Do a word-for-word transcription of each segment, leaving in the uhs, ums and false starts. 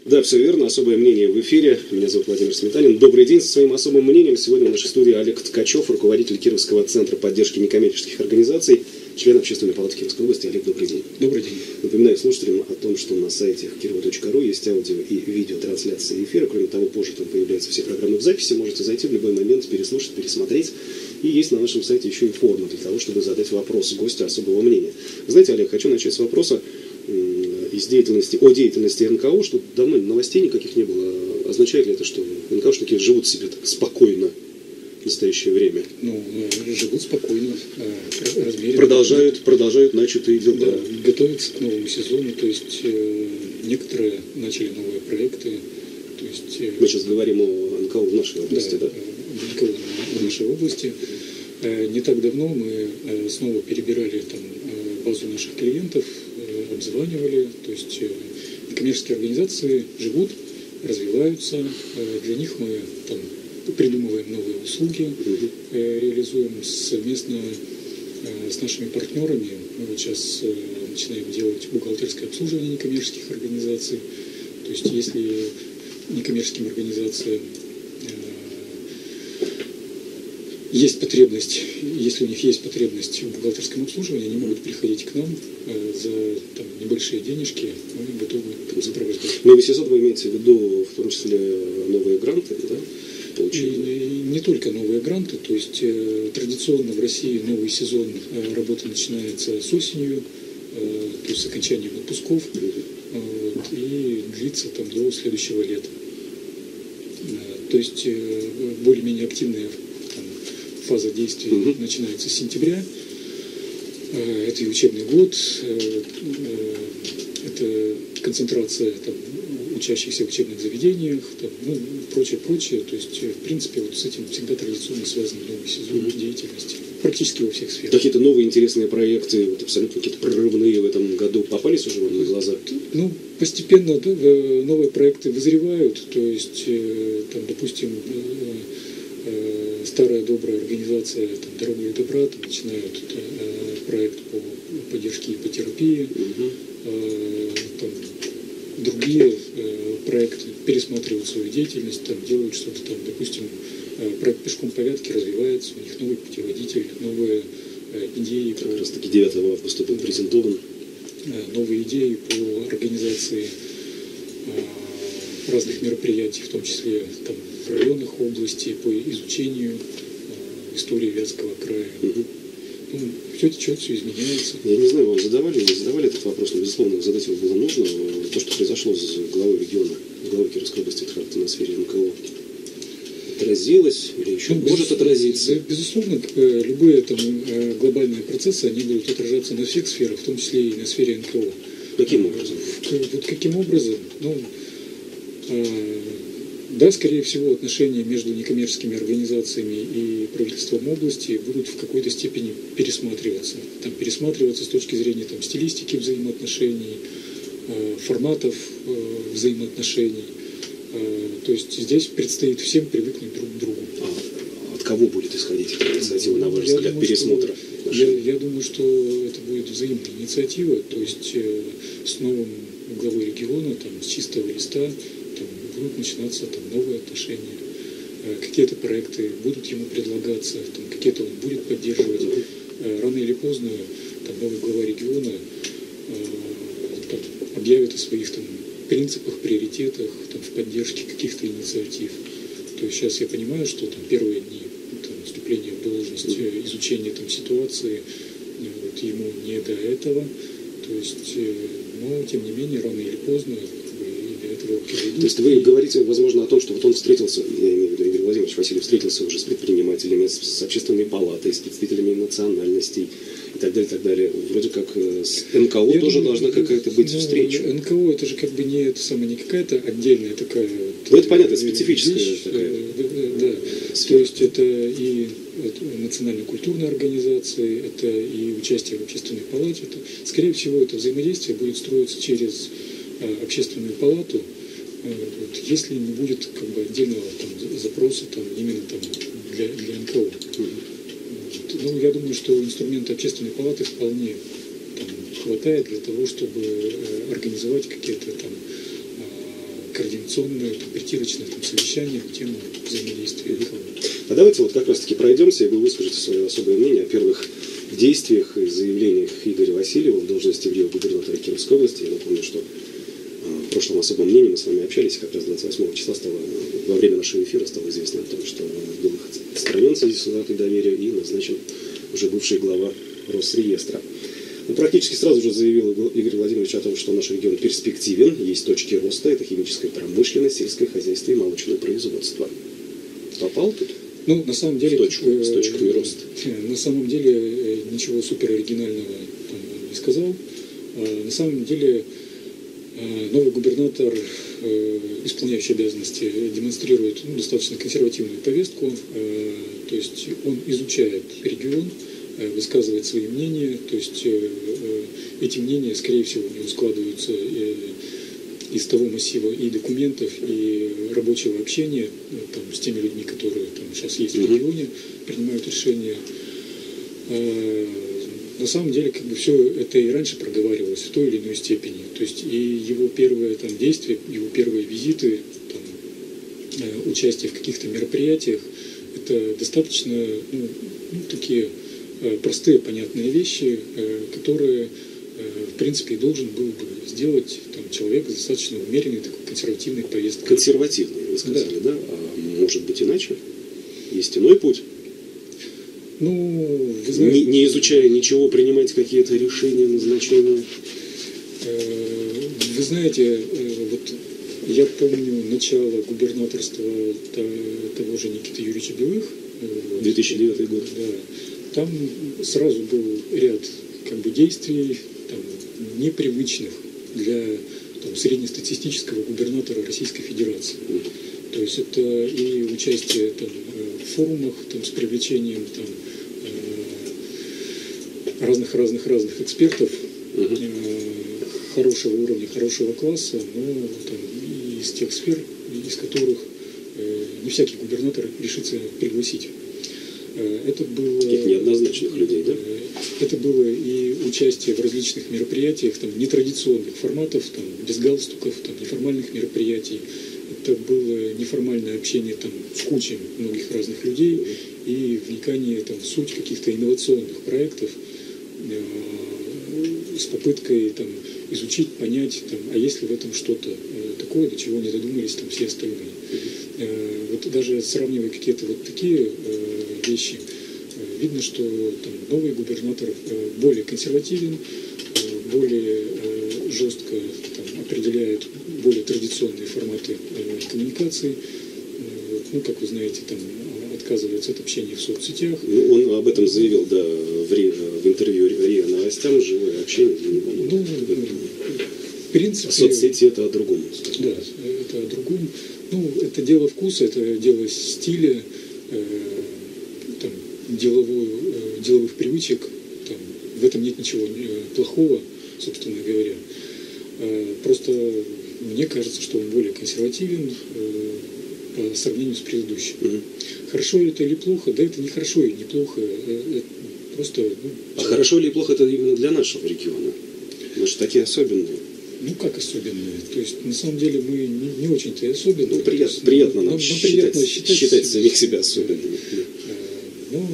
Да, все верно. Особое мнение в эфире. Меня зовут Владимир Сметанин. Добрый день. Со своим особым мнением сегодня в нашей студии Олег Ткачев, руководитель Кировского центра поддержки некоммерческих организаций, член Общественной палаты Кировской области. Олег, добрый день. Добрый день. Напоминаю слушателям о том, что на сайте кирова точка ру есть аудио и видео трансляции эфира. Кроме того, позже там появляются все программы в записи. Можете зайти в любой момент, переслушать, пересмотреть. И есть на нашем сайте еще и форма для того, чтобы задать вопрос гостю особого мнения. Знаете, Олег, хочу начать с вопроса из деятельности, о деятельности эн ка о, что давно новостей никаких не было. Означает ли это, что эн ка ошники живут себе так спокойно в настоящее время? Ну, живут спокойно, размеренно. Продолжают, продолжают начатые дела. Да, готовятся к новому сезону, то есть э, некоторые начали новые проекты. То есть, э, Мы сейчас говорим о эн ка о в нашей области, да? Да, эн ка о в нашей области. Э, не так давно мы э, снова перебирали там, э, базу наших клиентов, обзванивали, то есть некоммерческие организации живут, развиваются, для них мы там придумываем новые услуги, угу. реализуем совместно с нашими партнерами. Мы вот сейчас начинаем делать бухгалтерское обслуживание некоммерческих организаций, то есть если некоммерческим организациям есть потребность, если у них есть потребность в бухгалтерском обслуживании, они могут приходить к нам э, за там, небольшие денежки, мы готовы там, сопровождать. Но инвестиционно вы имеете в виду в том числе новые гранты, да? И, и не только новые гранты, то есть э, традиционно в России новый сезон э, работы начинается с осенью, э, то есть с окончанием отпусков, э, вот, и длится там до следующего лета. Э, то есть э, более-менее активные фаза действий угу. начинается с сентября. Это и учебный год, это концентрация там, учащихся в учебных заведениях, там, ну, прочее, прочее. То есть, в принципе, вот с этим всегда традиционно связан новый сезон угу. деятельности. Практически во всех сферах. Какие-то новые интересные проекты, вот, абсолютно какие-то прорывные в этом году попались уже вам на глаза? Ну, постепенно да, новые проекты вызревают. То есть, там, допустим, старая добрая организация там, «Дорога и добра» там, начинают э, проект по поддержке ипотерапии, угу. э, там, другие э, проекты пересматривают свою деятельность, там, делают что-то там, допустим, э, проект «Пешком по Вятке» развивается, у них новый путеводитель, новые э, идеи. Как по, раз таки девятого августа был да, презентован. Э, новые идеи по организации э, разных мероприятий, в том числе там, в районах области, по изучению э, истории Вятского края. Угу. Ну, все течет, все изменяется. Я не знаю, вам задавали или не задавали этот вопрос, но, безусловно, задать его было нужно. То, что произошло с главой региона, главой Кировской области Тхарта на сфере эн ка о, отразилось или еще ну, может отразиться? Безусловно, любые там, глобальные процессы, они будут отражаться на всех сферах, в том числе и на сфере эн ка о. Каким образом? Вот каким образом? Ну, да, скорее всего, отношения между некоммерческими организациями и правительством области будут в какой-то степени пересматриваться. Там, пересматриваться с точки зрения там, стилистики взаимоотношений, э, форматов э, взаимоотношений. Э, то есть здесь предстоит всем привыкнуть друг к другу. А от кого будет исходить эта инициатива, на ваш взгляд, пересмотра? Я, я думаю, что это будет взаимная инициатива, то есть э, с новым главой региона, там, с чистого листа, там, будут начинаться там, новые отношения, э, какие-то проекты будут ему предлагаться, там, какие-то он будет поддерживать. Э, рано или поздно там, новый глава региона э, там, объявит о своих там, принципах, приоритетах там, в поддержке каких-то инициатив. То есть сейчас я понимаю, что там, первые дни там, вступления в должность, э, изучения там, ситуации, э, вот, ему не до этого. То есть, э, но тем не менее, рано или поздно То есть вы говорите, возможно, о том, что вот он встретился, я имею в виду Игорь Владимирович Васильев, встретился уже с предпринимателями, с, с общественной палатой, с представителями национальностей и так далее, и так далее. Вроде как с эн ка о я тоже думаю, должна какая-то быть ну, встреча. эн ка о это же как бы не, это самое, не какая-то отдельная такая... Ну это понятно, специфическая вещь, такая. Да, да. То есть это и национально-культурные организации, это и участие в общественной палате. Это, скорее всего, это взаимодействие будет строиться через общественную палату, вот, если не будет как бы отдельного там, запроса там, именно там, для, для эн ка о. Вот. Ну, я думаю, что инструмента общественной палаты вполне там, хватает для того, чтобы э, организовать какие-то там координационное, там, притирочное там, совещание на тему взаимодействия. А давайте вот как раз-таки пройдемся, и вы выскажете свое особое мнение о первых действиях и заявлениях Игоря Васильева в должности губернатора Кировской области. Я напомню, что в прошлом особом мнении мы с вами общались, как раз двадцать восьмого числа стало, во время нашего эфира стало известно о том, что был отстранен в связи с утратой доверия и назначен уже бывший глава Росреестра. Ну, практически сразу же заявил Игорь Владимирович о том, что наш регион перспективен, есть точки роста, это химическая промышленность, сельское хозяйство и молочное производство. Попал тут? Ну, на самом деле, в точку, с точками роста. На самом деле ничего супероригинального там не сказал. На самом деле новый губернатор, исполняющий обязанности, демонстрирует ну, достаточно консервативную повестку. То есть он изучает регион, высказывает свои мнения. То есть эти мнения, скорее всего, у него складываются из того массива и документов, и рабочего общения там, с теми людьми, которые там, сейчас есть в регионе, принимают решения. А, на самом деле, как бы все это и раньше проговаривалось в той или иной степени. То есть и его первые там, действия, его первые визиты, там, участие в каких-то мероприятиях, это достаточно ну, ну, такие простые, понятные вещи, которые в принципе, должен был бы сделать там, человек с достаточно умеренной, такой консервативной повесткой. Консервативной, вы сказали, да? да? А может быть иначе? Есть иной путь? Ну, вы знаете... Не, не изучая ничего, принимать какие-то решения, назначения? Вы знаете, вот я помню начало губернаторства того же Никиты Юрьевича Белых. две тысячи девятый год. Да. Там сразу был ряд как бы, действий, там, непривычных для там, среднестатистического губернатора Российской Федерации. То есть это и участие там, в форумах там, с привлечением там, разных-разных-разных экспертов uh-huh. хорошего уровня, хорошего класса, но там, из тех сфер, из которых не всякий губернатор решится пригласить. Это было, таких неоднозначных людей, да? Это было и участие в различных мероприятиях, там, нетрадиционных форматов, там, без галстуков, там, неформальных мероприятий. Это было неформальное общение там, с кучей многих разных людей и вникание там, в суть каких-то инновационных проектов э, с попыткой там, изучить, понять, там, а есть ли в этом что-то э, такое, до чего не додумались там, все остальные. Э, вот даже сравнивая какие-то вот такие э, вещи, э, видно, что там, новый губернатор э, более консервативен, э, более э, жестко там, определяет более традиционные форматы э, коммуникации. Э, ну, как вы знаете, там отказывается от общения в соцсетях. Ну, он об этом заявил, да, в, ри, в интервью РИА Новостям, живое общение для него. Ну, ну, в принципе... Соцсети это о другом. Да, это о другом. Ну, это дело вкуса, это дело стиля, э, там, деловой, э, деловых привычек. Там, в этом нет ничего плохого, собственно говоря. Э, просто мне кажется, что он более консервативен э, по сравнению с предыдущим. Mm-hmm. Хорошо это или плохо? Да, это не хорошо и не плохо. Это просто, ну, а хорошо или плохо это именно для нашего региона? Мы же такие особенные. Ну, как особенные? То есть, на самом деле, мы не, не очень-то и особенные. Ну, приятно, есть, приятно нам, нам считать, приятно считать, считать самих себя особенными. Ну,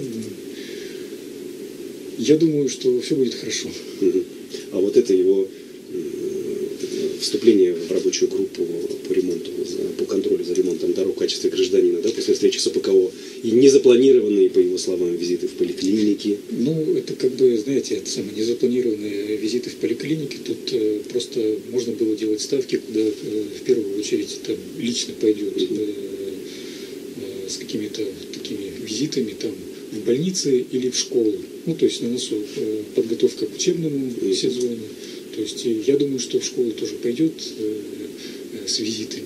я думаю, что все будет хорошо. Угу. А вот это его вступление в рабочую группу по ремонту, по контролю за ремонтом дорог в качестве гражданина, да, после встречи с ОПКО, и незапланированные, по его словам, визиты в поликлиники. Ну, это как бы, знаете, это самое незапланированные визиты в поликлинике. Тут э, просто можно было делать ставки, куда э, в первую очередь там, лично пойдет э, э, с какими-то такими визитами там, в больницы или в школы. Ну, то есть на носу э, подготовка к учебному mm-hmm. сезону. То есть я думаю, что в школу тоже пойдет э, э, с визитами.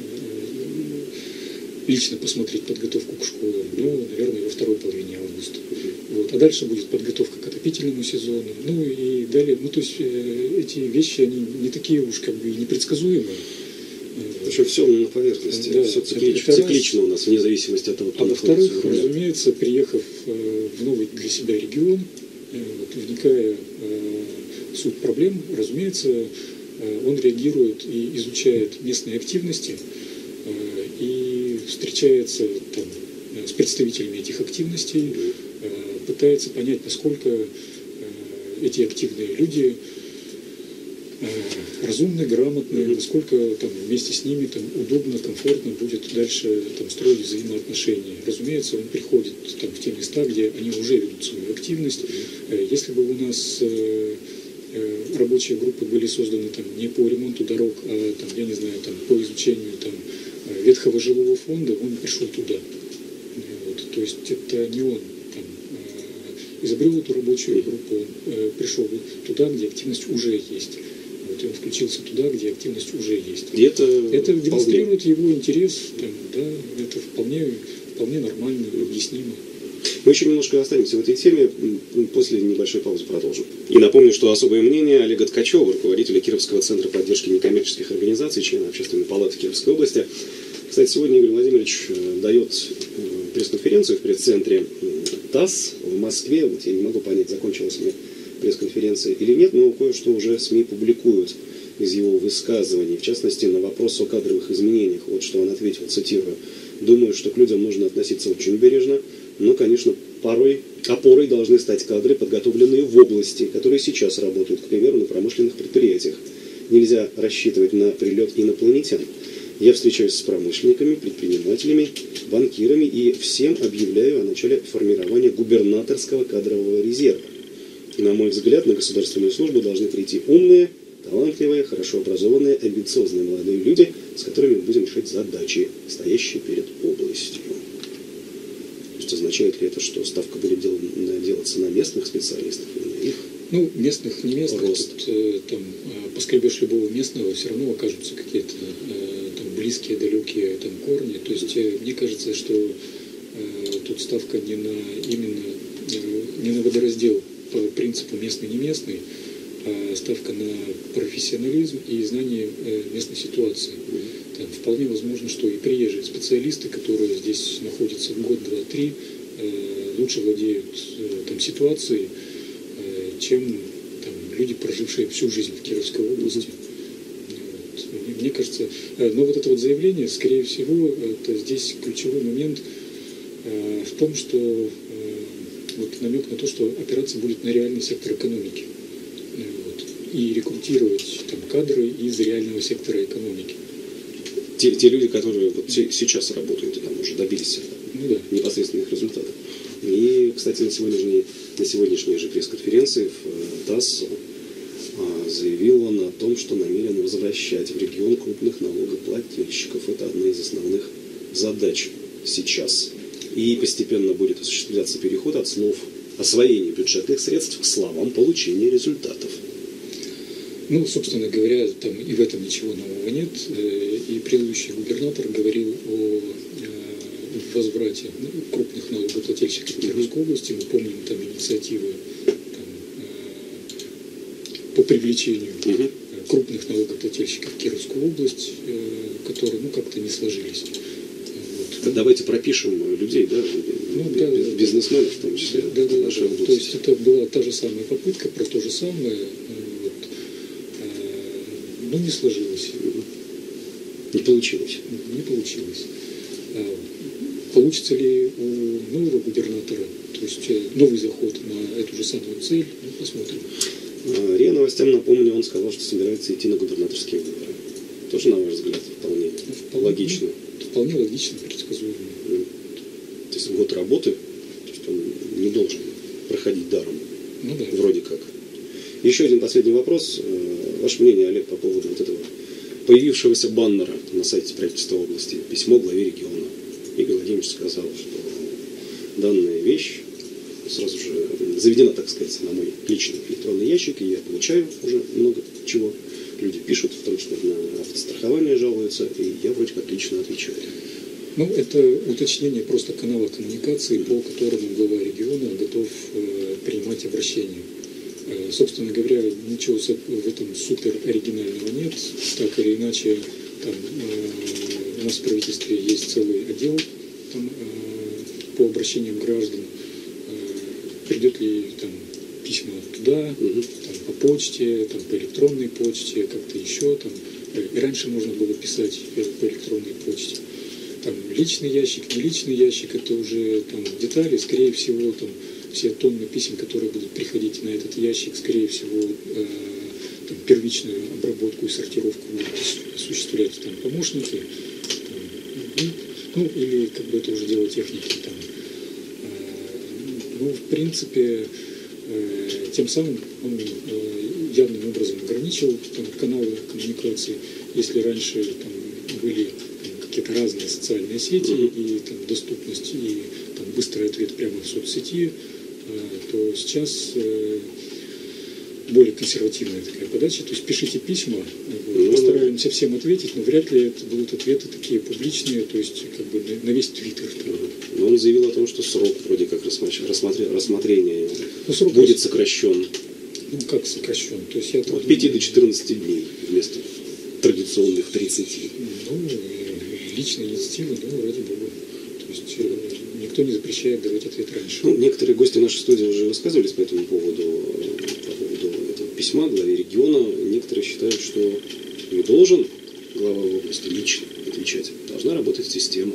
Лично посмотреть подготовку к школе, ну, наверное, во второй половине августа. Вот. А дальше будет подготовка к отопительному сезону. Ну и далее, ну то есть э, эти вещи, они не такие уж как бы непредсказуемые. Причем все на поверхности, да, все циклич, это циклично раз. У нас, вне зависимости от того, кто а находится во-вторых, разумеется, приехав э, в новый для себя регион, э, вот, вникая э, в суть проблем, разумеется, э, он реагирует и изучает местные активности и встречается там с представителями этих активностей, пытается понять, насколько эти активные люди разумны, грамотны, насколько там, вместе с ними там, удобно, комфортно будет дальше там, строить взаимоотношения. Разумеется, он приходит там, в те места, где они уже ведут свою активность. Если бы у нас рабочие группы были созданы там, не по ремонту дорог, а там, я не знаю, там, по изучению там, ветхого жилого фонда, он пришел туда. Вот. То есть это не он там, изобрел эту рабочую группу, он пришел туда, где активность уже есть. Вот, и он включился туда, где активность уже есть. И это это демонстрирует вполне его интерес, там, да, это вполне, вполне нормально, объяснимо. Мы еще немножко останемся в этой теме, после небольшой паузы продолжим. И напомню, что особое мнение Олега Ткачева, руководителя Кировского центра поддержки некоммерческих организаций, члена Общественной палаты Кировской области. Кстати, сегодня Игорь Владимирович дает пресс-конференцию в пресс-центре ТАСС в Москве. Вот я не могу понять, закончилась ли пресс-конференция или нет, но кое-что уже СМИ публикуют из его высказываний. В частности, на вопрос о кадровых изменениях. Вот что он ответил, цитирую. «Думаю, что к людям нужно относиться очень бережно, но, конечно, порой опорой должны стать кадры, подготовленные в области, которые сейчас работают, к примеру, на промышленных предприятиях. Нельзя рассчитывать на прилет инопланетян. Я встречаюсь с промышленниками, предпринимателями, банкирами и всем объявляю о начале формирования губернаторского кадрового резерва. На мой взгляд, на государственную службу должны прийти умные, талантливые, хорошо образованные, амбициозные молодые люди, с которыми мы будем решать задачи, стоящие перед областью». То есть означает ли это, что ставка будет дел, делаться на местных специалистов, на их? Ну, местных, не местных, рост. Тут, э, там, поскребешь любого местного, все равно окажутся какие-то э, там близкие, далекие там корни. То есть э, мне кажется, что э, тут ставка не на именно э, не на водораздел по принципу местный-не местный, а ставка на профессионализм и знание э, местной ситуации. Там вполне возможно, что и приезжие специалисты, которые здесь находятся год, два, три, э, лучше владеют э, там ситуацией, чем там, люди, прожившие всю жизнь в Кировской области. Вот. Мне, мне кажется, но вот это вот заявление, скорее всего, это здесь ключевой момент э, в том, что э, вот намек на то, что опираться будет на реальный сектор экономики. Вот. И рекрутировать там, кадры из реального сектора экономики. Те, те люди, которые вот сейчас работают и там уже добились ну, да. непосредственных результатов. И, кстати, на сегодняшней, на сегодняшней же пресс-конференции в ТАСС заявил он о том, что намерен возвращать в регион крупных налогоплательщиков. Это одна из основных задач сейчас. И постепенно будет осуществляться переход от слов освоения бюджетных средств к словам получения результатов. Ну, собственно говоря, там и в этом ничего нового нет. И предыдущий губернатор говорил о возврате крупных налогоплательщиков Кировской области. Мы помним там инициативы там, по привлечению угу. крупных налогоплательщиков в Кировскую область, которые ну, как-то не сложились. Вот. Давайте пропишем людей, да, ну, да бизнесменов в том числе. Да, да, да, да. То есть это была та же самая попытка про то же самое, вот, но не сложилось. Не получилось. Не получилось. Получится ли у нового губернатора, то есть новый заход на эту же самую цель, ну, посмотрим. РИА Новостям, напомню, он сказал, что собирается идти на губернаторские выборы. Тоже, на ваш взгляд, вполне, вполне логично. Ну, вполне логично, предсказуемо. То есть год работы, то есть он не должен проходить даром. Ну да. Вроде как. Еще один последний вопрос. Ваше мнение, Олег, по поводу вот этого появившегося баннера на сайте правительства области, письмо главе региона. Игорь Владимирович сказал, что данная вещь сразу же заведена, так сказать, на мой личный электронный ящик, и я получаю уже много чего. Люди пишут, в том числе на автострахование жалуются, и я вроде как лично отвечаю. Ну, это уточнение просто канала коммуникации, по которому глава региона готов э, принимать обращения. Э, собственно говоря, ничего в этом супер оригинального нет. Так или иначе, там, э, у нас в правительстве есть целый отдел там, э, по обращениям граждан. Э, придет ли там письма туда, угу. там, по почте, там, по электронной почте, как-то еще. Там. И раньше можно было писать по электронной почте. Там, личный ящик, не личный ящик, это уже там, детали. Скорее всего, там, все тонны писем, которые будут приходить на этот ящик, скорее всего, э, там, первичную обработку и сортировку будут осуществлять там, помощники. Там, ну, или как бы это уже дело техники. Там. Ну, в принципе, э, тем самым он э, явным образом ограничил там, каналы коммуникации. Если раньше там, были там, какие-то разные социальные сети mm-hmm. и там, доступность, и там, быстрый ответ прямо в соцсети, э, то сейчас э, более консервативная такая подача. То есть пишите письма, mm-hmm. постараемся всем ответить, но вряд ли это будут ответы такие публичные, то есть как бы на, на весь Твиттер. Но он заявил о том, что срок вроде как рассмотрения, рассмотрения ну, срок будет сокращен. Ну как сокращен? То есть я от там... пяти до четырнадцати дней вместо традиционных тридцати. Ну, личная инициатива, ну, ради бога. То есть никто не запрещает давать ответ раньше. Ну, некоторые гости нашей студии уже высказывались по этому поводу, по поводу этого письма главе региона. Некоторые считают, что не должен глава области лично отвечать. Должна работать система.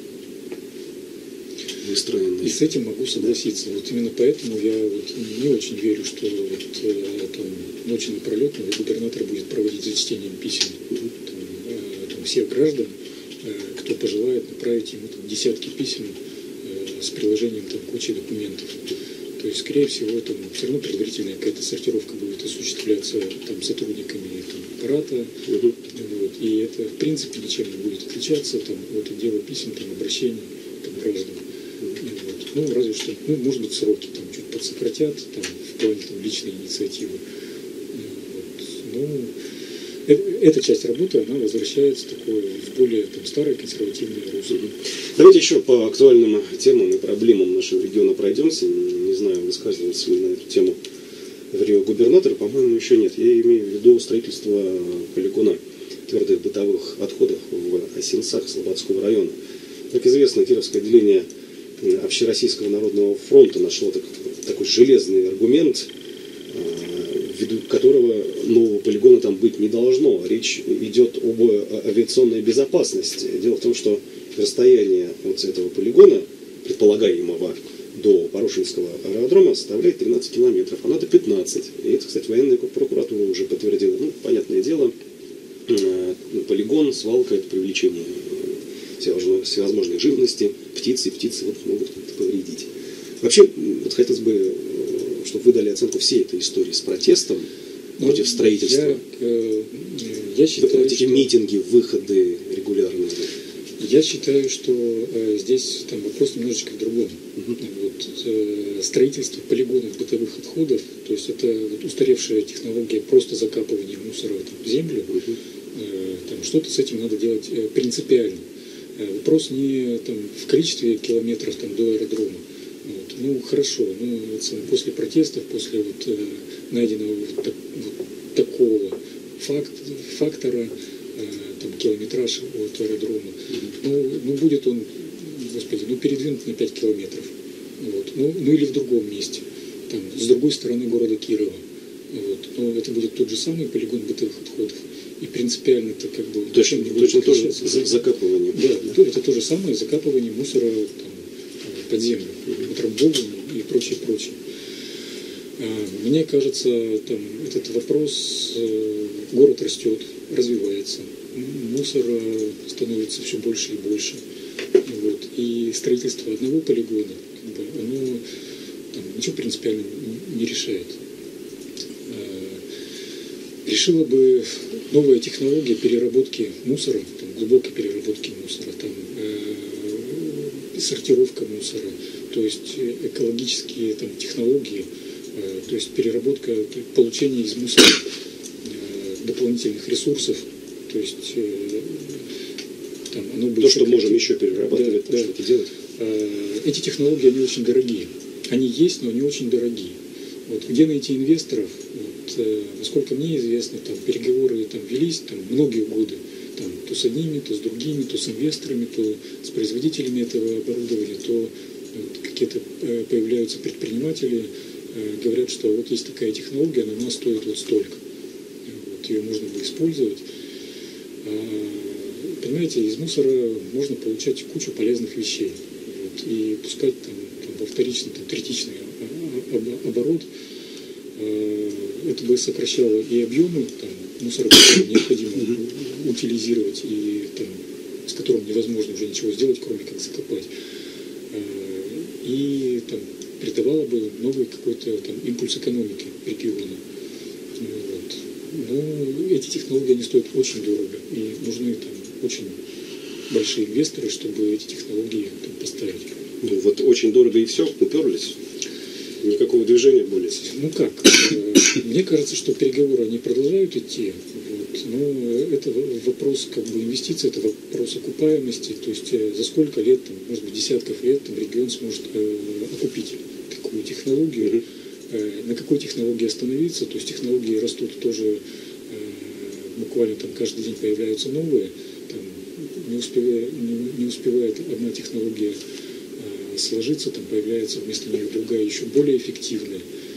И с этим могу согласиться. Вот именно поэтому я вот не очень верю, что вот, э, там, ночью напролет новый губернатор будет проводить зачтением писем там, э, там, всех граждан, э, кто пожелает направить ему там, десятки писем э, с приложением там, кучи документов. То есть, скорее всего, там, все равно предварительная какая-то сортировка будет осуществляться там, сотрудниками там, аппарата. Uh-huh. Вот, и это, в принципе, ничем не будет отличаться там, от отдела писем, там, обращений там, граждан. Вот. Ну, разве что, ну, может быть, сроки там чуть подсократят, там, в плане там, личной инициативы. Вот. Ну, это, эта часть работы, она возвращается такое, в более там, старое консервативное русло. Давайте еще по актуальным темам и проблемам нашего региона пройдемся. Не знаю, высказывался ли на эту тему в Рио губернатор, по-моему, еще нет. Я имею в виду строительство полигона твердых бытовых отходов в Осинцах Слободского района. Как известно, Кировское отделение Общероссийского народного фронта нашло так, такой железный аргумент, ввиду которого нового полигона там быть не должно. Речь идет об авиационной безопасности. Дело в том, что расстояние от этого полигона, предполагаемого, до Порошинского аэродрома составляет тринадцать километров, а надо пятнадцать. И это, кстати, военная прокуратура уже подтвердила. Ну, понятное дело, полигон, свалка – это привлечение всевозможной живности, птицы, и птицы вот могут как-то повредить. Вообще, вот хотелось бы, чтобы вы дали оценку всей этой истории с протестом ну, против строительства. Я, э, я считаю, вот эти что... митинги, выходы регулярные. Я считаю, что э, здесь там, вопрос немножечко в другом. Uh-huh. Вот, э, строительство полигонов бытовых отходов, то есть это вот, устаревшая технология просто закапывания мусора там, в землю. Uh-huh. э, там, что-то с этим надо делать э, принципиально. Э, вопрос не там, в количестве километров там, до аэродрома. Вот, ну хорошо, ну, это, после протестов, после вот, э, найденного вот, так, вот, такого факт, фактора, там, километраж от аэродрома. Mm-hmm. ну, ну, будет он, господи, ну, передвинут на пять километров. Вот. Ну, ну, или в другом месте, там, с другой стороны города Кирова. Вот. Но это будет тот же самый полигон бытовых отходов. И принципиально это как бы... Точно, не точно тоже закапывание. Да, да, это то же самое закапывание мусора там, под землю, mm-hmm. утрамбовывание и прочее, прочее. Мне кажется, там, этот вопрос, город растет, развивается, мусор становится все больше и больше. Вот. И строительство одного полигона, как бы, оно там, ничего принципиально не решает. Решила бы новая технология переработки мусора, там, глубокой переработки мусора, там, э, сортировка мусора, то есть экологические там, технологии, э, то есть переработка, получение из мусора э, дополнительных ресурсов, то есть э, там, оно будет... То, что можем еще перерабатывать, да, да. что-то делать. Э, эти технологии, они очень дорогие. Они есть, но они очень дорогие. Вот, где найти инвесторов? Вот, э, насколько мне известно, там переговоры там, велись там, многие годы. Там, то с одними, то с другими, то с инвесторами, то с производителями этого оборудования, то вот, какие-то э, появляются предприниматели говорят, что вот есть такая технология, но она стоит вот столько. Вот, ее можно бы использовать. Понимаете, из мусора можно получать кучу полезных вещей. Вот, и пускать там, там, во вторичный, там, третичный оборот. Это бы сокращало и объемы там, мусора, который необходимо утилизировать, и там, с которым невозможно уже ничего сделать, кроме как закопать. И там, придавало бы новый какой-то там, импульс экономики региона. Вот. Но эти технологии они стоят очень дорого, и нужны там, очень большие инвесторы, чтобы эти технологии там, поставить. Ну вот очень дорого и все, уперлись. Никакого движения более. Ну как? Мне кажется, что переговоры они продолжают идти. Вот. Но это вопрос как бы инвестиций, это вопрос окупаемости. То есть за сколько лет, там, может быть, десятков лет там, регион сможет э, окупить такую технологию. Mm-hmm. Э, на какой технологии остановиться? То есть технологии растут тоже э, буквально там каждый день появляются новые. Там, не, успевая, не, не успевает одна технология сложиться, там появляется вместо нее другая, еще более эффективная.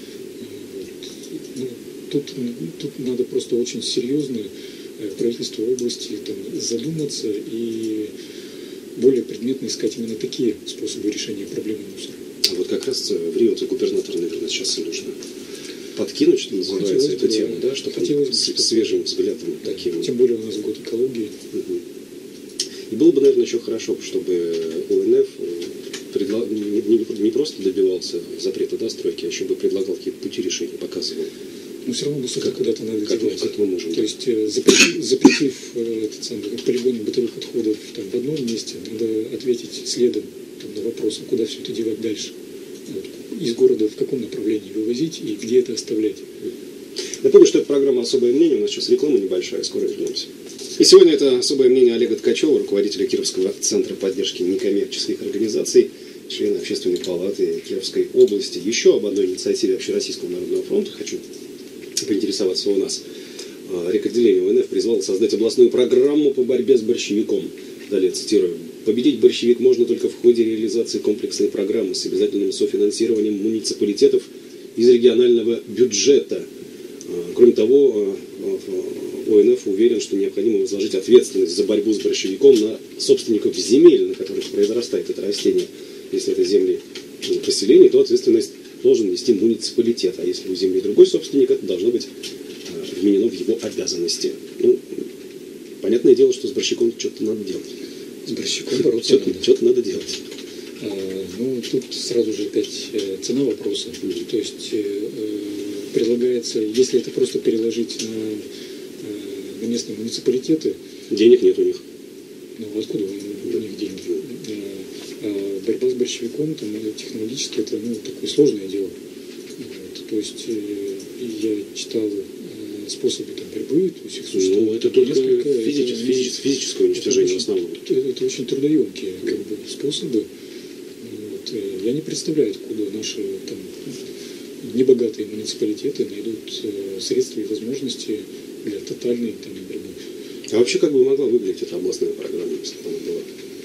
Ну, тут, тут надо просто очень серьезно правительству области там, задуматься и более предметно искать именно такие способы решения проблемы мусора. А вот как раз в Рио губернатора, наверное, сейчас и нужно подкинуть, что называется, эту тему, да, чтобы с чтобы... свежим взглядом таким. Тем более у нас год экологии. Угу. И было бы, наверное, еще хорошо, чтобы ОНФ Предла... не, не просто добивался запрета да, стройки, а еще бы предлагал какие-то пути решения, показывал. Но все равно высоко когда-то надо как, делать. Как мы можем? То есть запретив, запретив этот самый полигон бытовых отходов там, в одном месте, надо ответить следом там, на вопрос, а куда все это делать дальше. Вот, из города в каком направлении вывозить и где это оставлять. Напомню, что это программа «Особое мнение». У нас сейчас реклама небольшая, скоро вернемся. И сегодня это особое мнение Олега Ткачева, руководителя Кировского центра поддержки некоммерческих организаций, члена Общественной палаты Кировской области. Еще об одной инициативе Общероссийского народного фронта хочу поинтересоваться у нас. Рекордделение ОНФ призвало создать областную программу по борьбе с борщевиком. Далее цитирую. «Победить борщевик можно только в ходе реализации комплексной программы с обязательным софинансированием муниципалитетов из регионального бюджета». Кроме того, ОНФ уверен, что необходимо возложить ответственность за борьбу с борщевиком на собственников земель, на которых произрастает это растение. Если это земли поселения, то ответственность должен нести муниципалитет. А если у земли другой собственник, это должно быть вменено в его обязанности. Ну, понятное дело, что с борщевиком что-то надо делать. С борщевиком бороться что-то, надо. Что-то надо делать. А, ну, тут сразу же опять э, цена вопроса. Mm-hmm. То есть э, предлагается, если это просто переложить на, э, на местные муниципалитеты... Денег нет у них. Ну, откуда у них деньги? А борьба с борщевиком, там, технологически, это ну, такое сложное дело. Вот. То есть я читал способы там, борьбы, то есть их существует. Ну, это только несколько, физическое, это, физическое, физическое уничтожение это в основном. Это, это очень трудоемкие как бы, способы. Вот. Я не представляю, откуда наши там, небогатые муниципалитеты найдут средства и возможности для тотальной там, борьбы. А вообще как бы могла выглядеть эта областная программа, если бы она была?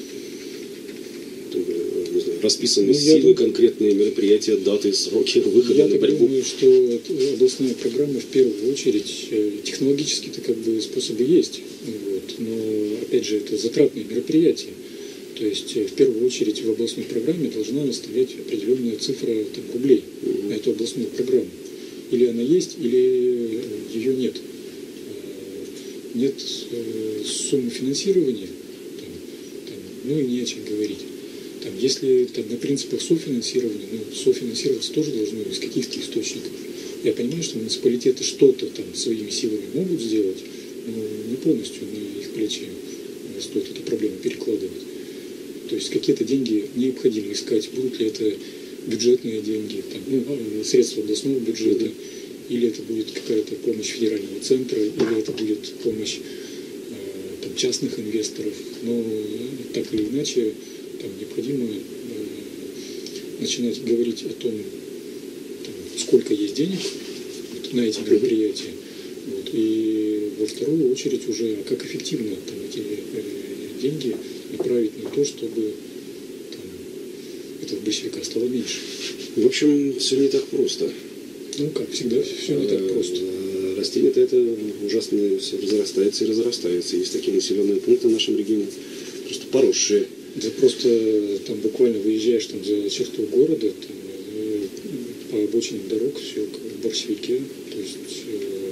Не знаю, расписаны ну, силы, думаю, конкретные мероприятия, даты, сроки выхода я на борьбу. Я думаю, что областная программа в первую очередь, технологически-то как бы способы есть, вот, но опять же это затратные мероприятия. То есть в первую очередь в областной программе должна стоять определенная цифра там, рублей mm-hmm. на эту областную программу. Или она есть, или ее нет. Нет э, суммы финансирования, там, там, ну и не о чем говорить. Там, если там, на принципах софинансирования, ну, софинансироваться тоже должно из каких-то источников. Я понимаю, что муниципалитеты что-то там своими силами могут сделать, но не полностью на их плечи стоит эту проблему перекладывать. То есть какие-то деньги необходимо искать, будут ли это бюджетные деньги, там, ну, средства областного бюджета, или это будет какая-то помощь федерального центра, или это будет помощь э, там, частных инвесторов. Но так или иначе, там, необходимо э, начинать говорить о том, там, сколько есть денег вот, на эти мероприятия. Вот, и во вторую очередь уже, как эффективно там, эти э, деньги направить на то, чтобы там, процентов борщевика стало меньше. В общем, все не так просто. Ну, как всегда, все не так просто. Растение-то это ужасно все разрастается и разрастается. Есть такие населенные пункты в нашем регионе, просто поросшие. Да просто там буквально выезжаешь там за черту города, там, э, по обочинам дорог все как в борщевике, то есть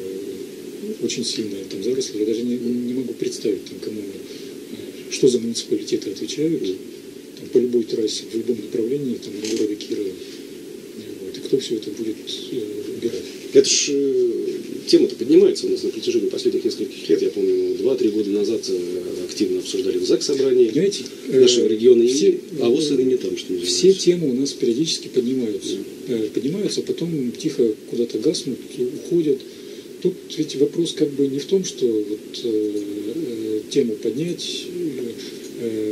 э, очень сильные там заросли. Я даже не, не могу представить, там, кому, э, что за муниципалитеты отвечают, там, по любой трассе, в любом направлении, там, на города Кирова. Вот, и кто все это будет э, убирать? Это ж э, тема-то поднимается у нас на протяжении последних нескольких лет. Я помню, два-три года назад э, активно обсуждали в ЗАГС-собрании нашего региона, все, и, а ВОС и не там, что называется. Все темы у нас периодически поднимаются. Mm. Поднимаются, а потом тихо куда-то гаснут, уходят. Тут ведь вопрос как бы не в том, что вот, э, тему поднять, э,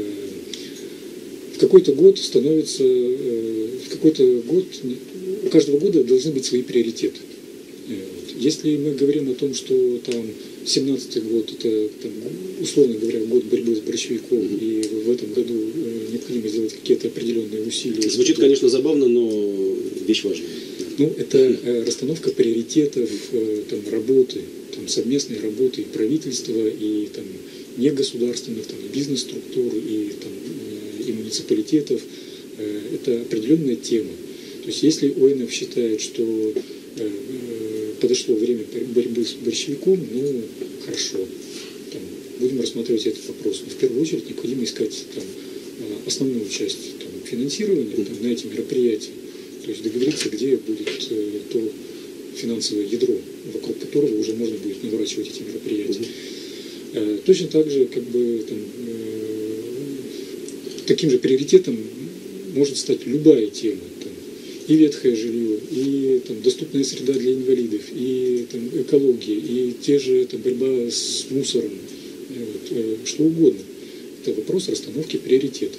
в какой-то год становится, э, в какой-то год, у каждого года должны быть свои приоритеты. Вот. Если мы говорим о том, что там семнадцатый год, это, там, условно говоря, год борьбы с борщевиком, mm-hmm. и в этом году э, необходимо сделать какие-то определенные усилия. Звучит, чтобы... конечно, забавно, но вещь важная. Ну, это э, расстановка приоритетов, э, там, работы, там, совместной работы и правительства, и там, негосударственных, там, бизнес-структур, и, там, э, и муниципалитетов. Э, это определенная тема. То есть, если ОНФ считает, что э, подошло время борьбы с борщевиком, ну, хорошо, там, будем рассматривать этот вопрос. Но в первую очередь необходимо искать там, основную часть там, финансирования там, на эти мероприятия. То есть договориться, где будет э, то финансовое ядро, вокруг которого уже можно будет наворачивать эти мероприятия. Э, точно так же, как бы, там, э, таким же приоритетом может стать любая тема. Там, и ветхое жилье, и там, доступная среда для инвалидов, и там, экология, и те же там, борьба с мусором, вот, э, что угодно. Это вопрос расстановки приоритетов.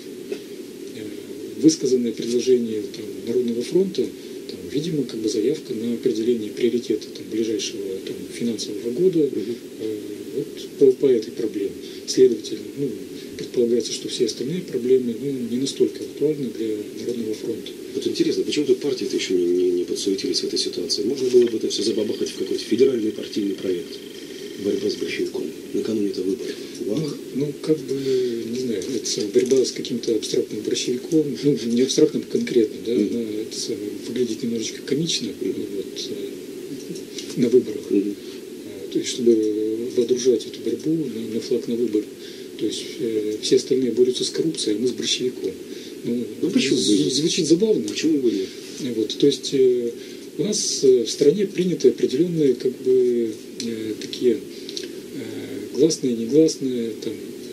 Э, высказанное предложение там, Народного фронта, там, видимо, как бы заявка на определение приоритета там, ближайшего там, финансового года э, вот, по, по этой проблеме. Следовательно, ну, предполагается, что все остальные проблемы ну, не настолько актуальны для Народного фронта. Вот интересно, почему тут партии-то еще не, не, не подсуетились в этой ситуации? Можно было бы это все забабахать в какой-то федеральный партийный проект. Борьба с борщевиком. Накануне-то выборов. Ну, ну, как бы, не знаю, это борьба с каким-то абстрактным борщевиком, ну, не абстрактным конкретно, да, mm-hmm. она это самое, выглядит немножечко комично mm-hmm. вот, э, на выборах. Mm-hmm. А, то есть, чтобы водружать эту борьбу на, на флаг на выборы. То есть, э, все остальные борются с коррупцией, а мы с борщевиком. Ну, ну почему з- звучит забавно. Почему бы нет? Вот, то есть, э, у нас в стране приняты определенные, как бы, э, такие э, гласные, негласные, там,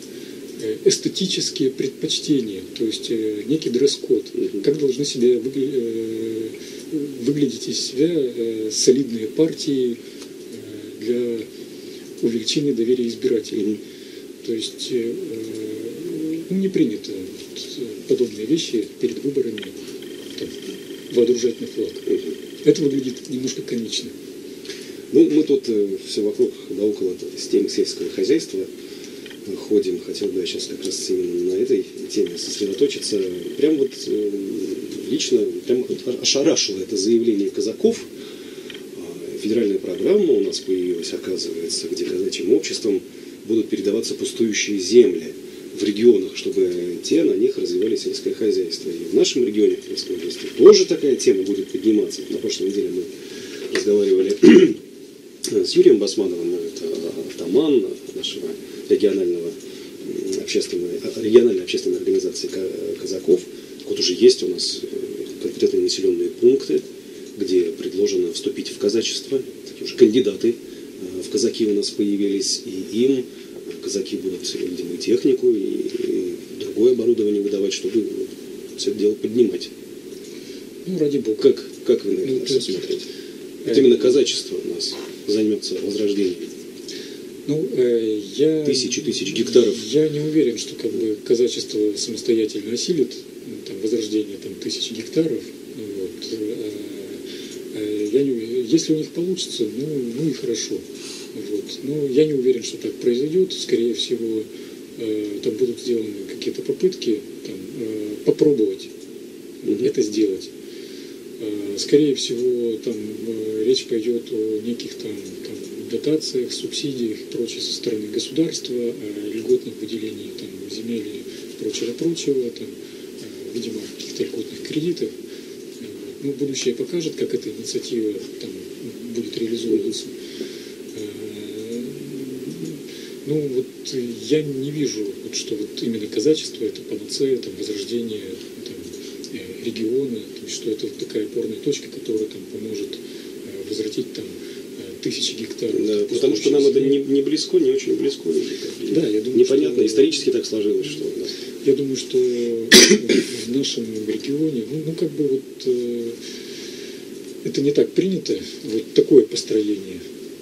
э, эстетические предпочтения, то есть э, некий дресс-код. Mm-hmm. Как должны себя выгля- э, выглядеть из себя э, солидные партии э, для увеличения доверия избирателей. Mm-hmm. То есть э, ну, не принято вот, подобные вещи перед выборами там, водружать на флаг. Mm-hmm. Это выглядит немножко комично. Ну, мы тут э, все вокруг да около с темы сельского хозяйства э, ходим. Хотел бы я сейчас как раз именно на этой теме сосредоточиться. Прям вот э, лично прям ошарашило это заявление казаков. Э, федеральная программа у нас появилась, оказывается, где казачьим обществом будут передаваться пустующие земли в регионах, чтобы те на них развивали сельское хозяйство. И в нашем регионе, в Тверской области, тоже такая тема будет подниматься. На прошлой неделе мы разговаривали с Юрием Басмановым, это атаман нашего регионального общественной, региональной общественной организации казаков. Вот уже есть у нас конкретные населенные пункты, где предложено вступить в казачество. Такие уже кандидаты в казаки у нас появились, и им казаки будут, видимо, и технику, и другое оборудование выдавать, чтобы все это дело поднимать. Ну, ради бога. Как, как вы на это ну, все смотрите? Вот именно казачество у нас займется возрождением. Ну, э, я... Тысячи тысяч гектаров. Я не уверен, что как бы казачество самостоятельно осилит там, возрождение там, тысяч гектаров. Вот. Э, э, я не, если у них получится, ну, ну и хорошо. Вот. Но я не уверен, что так произойдет. Скорее всего, э, там будут сделаны какие-то попытки там, э, попробовать угу. это сделать. Скорее всего, там речь пойдет о неких там, там дотациях, субсидиях и прочее со стороны государства, о льготных выделениях там, земель и прочего-прочего, там, видимо, каких-то льготных кредитах. Ну, будущее покажет, как эта инициатива там, будет реализовываться. Ну, вот я не вижу, вот, что вот именно казачество – это панацея, там, возрождение там, региона, то есть, что это вот такая опорная точка, которая там, поможет э, возвратить там, тысячи гектаров. Да, потому что нам земли. это не, не близко, не очень близко. Да, я думаю, непонятно, что, исторически так сложилось, что... Да. Я думаю, что в нашем регионе, ну, ну как бы вот э, это не так принято, вот такое построение.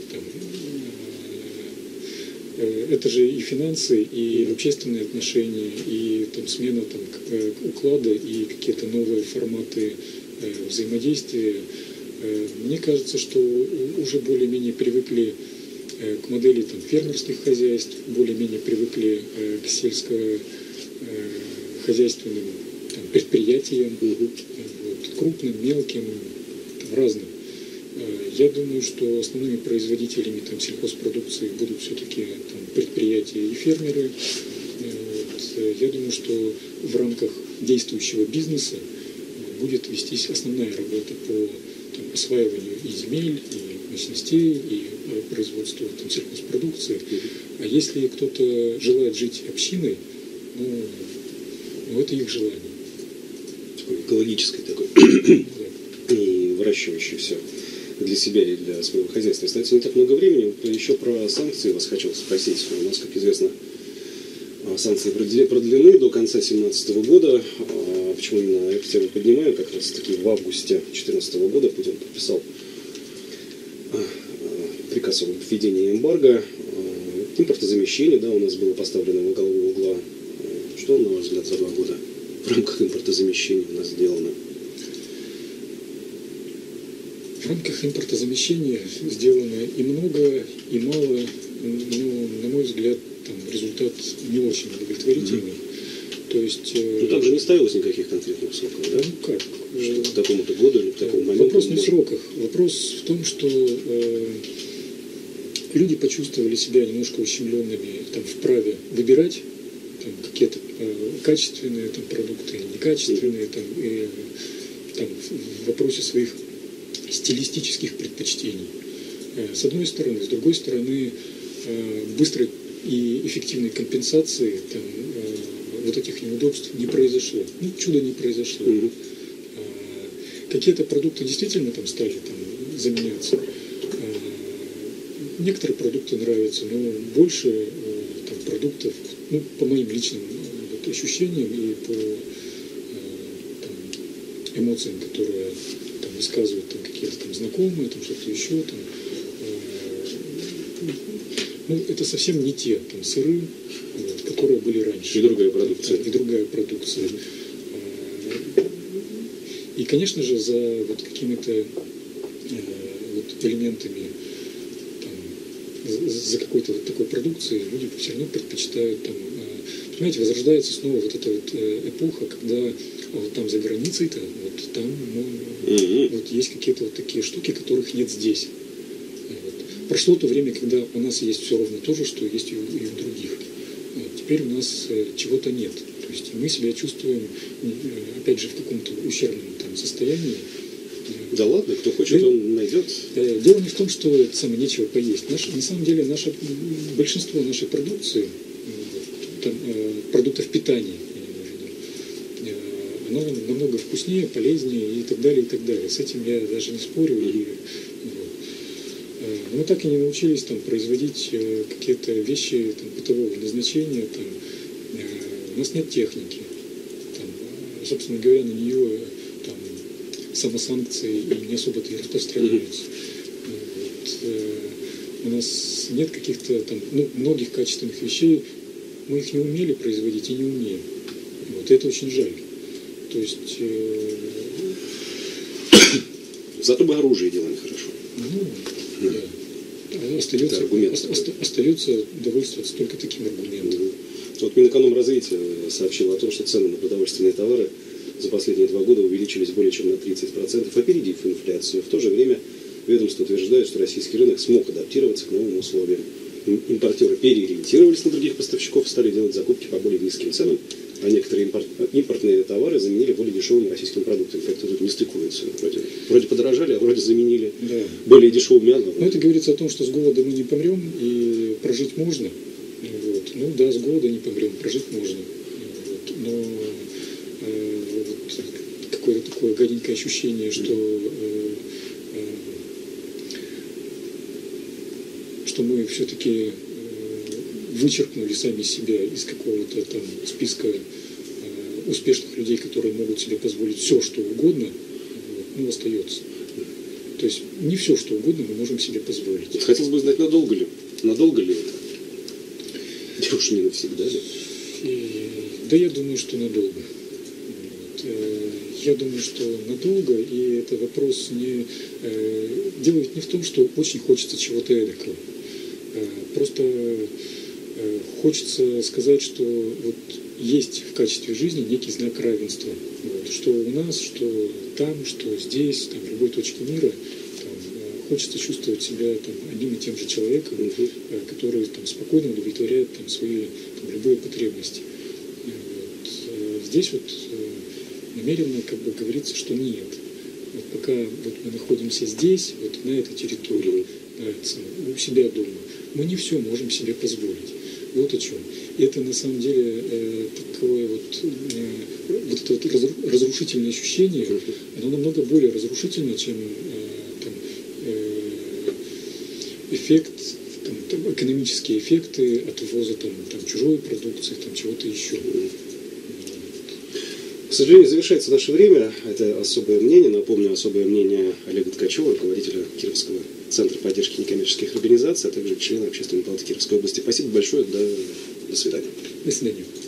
Это же и финансы, и общественные отношения, и там, смена там, уклада, и какие-то новые форматы э, взаимодействия. Э, мне кажется, что уже более-менее привыкли э, к модели там, фермерских хозяйств, более-менее привыкли э, к сельскохозяйственным там, предприятиям, mm-hmm. вот, крупным, мелким, там, разным. Я думаю, что основными производителями там, сельхозпродукции будут все-таки там, предприятия и фермеры. Вот. Я думаю, что в рамках действующего бизнеса будет вестись основная работа по там, осваиванию и земель, и мощностей, и производству там, сельхозпродукции. А если кто-то желает жить общиной, ну, ну это их желание. Экологическое такое. Да. И выращивающее все для себя и для своего хозяйства. Остается не так много времени. Еще про санкции вас хотел спросить. У нас, как известно, санкции продлены до конца две тысячи семнадцатого года. Почему именно эту тему поднимаю? Как раз таки в августе две тысячи четырнадцатого года Путин подписал приказ об введении эмбарго. Импортозамещение, да, у нас было поставлено во главу угла. Что, на ваш взгляд, за два года в рамках импортозамещения у нас сделано? В рамках импортозамещения сделано и много, и мало, но, на мой взгляд, там результат не очень удовлетворительный. Mm-hmm. То есть, ну, там же не ставилось никаких конкретных сроков, да? Ну как? Что к такому-то году или к такому моменту? Вопрос не в сроках. Вопрос в том, что э, люди почувствовали себя немножко ущемленными там, в праве выбирать там, какие-то э, качественные там, продукты, некачественные, там, и, там, в вопросе своих стилистических предпочтений. С одной стороны, с другой стороны, быстрой и эффективной компенсации там, вот этих неудобств не произошло. Ну, чудо не произошло. Mm-hmm. Какие-то продукты действительно там стали там, заменяться. Некоторые продукты нравятся, но больше там, продуктов, ну, по моим личным вот, ощущениям и по там, эмоциям, которые там, высказывают там, какие-то там знакомые, там что-то еще, там, э, ну, это совсем не те там, сыры, вот, которые были раньше. И другая продукция. И другая продукция. Mm-hmm. И, конечно же, за вот какими-то э, вот, элементами, там, за какой-то вот такой продукцией люди все равно предпочитают там, э, понимаете, возрождается снова вот эта вот э, эпоха, когда вот там за границей-то, вот там ну, mm-hmm. вот есть какие-то вот такие штуки, которых нет здесь. Вот. Прошло то время, когда у нас есть все ровно то же, что есть и у, и у других. Вот. Теперь у нас э, чего-то нет. То есть мы себя чувствуем, э, опять же, в каком-то ущербном там, состоянии. Да ладно, кто хочет, да, он найдет. Э, дело не в том, что это самое нечего поесть. Наш, на самом деле, наше, большинство нашей продукции, э, там, э, продуктов питания, оно намного вкуснее, полезнее и так далее, и так далее. С этим я даже не спорю. И, вот. Мы так и не научились там, производить какие-то вещи там, бытового назначения. Там, у нас нет техники. Там, собственно говоря, на нее там, самосанкции и не особо-то и распространяются. Вот. У нас нет каких-то там, ну, многих качественных вещей. Мы их не умели производить и не умеем. Вот. И это очень жаль. То есть... Э... Зато бы оружие делали хорошо. Ну, да. Да. Остается, аргумент, оста- оста- остается довольствоваться только таким аргументом. Mm-hmm. Вот Минэкономразвитие сообщило о том, что цены на продовольственные товары за последние два года увеличились более чем на тридцать процентов, опередив инфляцию. В то же время ведомство утверждает, что российский рынок смог адаптироваться к новым условиям. Импортеры переориентировались на других поставщиков, стали делать закупки по более низким ценам, а некоторые импорт, импортные товары заменили более дешевыми российскими продуктами. Как-то тут не стыкуется. Вроде, вроде подорожали, а вроде заменили да. более дешевыми. Но это говорится о том, что с голода мы не помрем и прожить можно. Вот. Ну да, с голода не помрем, прожить можно. Вот. Но э, вот, какое-то такое гаденькое ощущение, что, э, э, что мы все-таки э, вычеркнули сами себя из какого-то там списка э, успешных людей, которые могут себе позволить все, что угодно, вот, ну, остается. То есть не все, что угодно мы можем себе позволить. Хотелось бы знать, надолго ли? Надолго ли это? Да уж не навсегда ли? И, да я думаю, что надолго. Вот. Я думаю, что надолго, и это вопрос не... Э, дело ведь не в том, что очень хочется чего-то эдакого. Э, просто э, хочется сказать, что вот есть в качестве жизни некий знак равенства. Вот. Что у нас, что там, что здесь, там, в любой точке мира. Хочется чувствовать себя там, одним и тем же человеком, uh-huh. который там, спокойно удовлетворяет там, свои там, любые потребности. Вот. Здесь вот намеренно как бы говорится, что нет. Вот пока вот мы находимся здесь, вот на этой территории, uh-huh. у себя дома, мы не все можем себе позволить. Вот о чем. И это на самом деле э, такое вот, э, вот это вот разрушительное ощущение, uh-huh. оно намного более разрушительное, чем э, там, эффект, там, там, экономические эффекты от ввоза там, там, чужой продукции, там, чего-то еще. К сожалению, завершается наше время. Это особое мнение. Напомню, особое мнение Олега Ткачева, руководителя Кировского центра поддержки некоммерческих организаций, а также члена Общественной палаты Кировской области. Спасибо большое. До, до свидания. До свидания.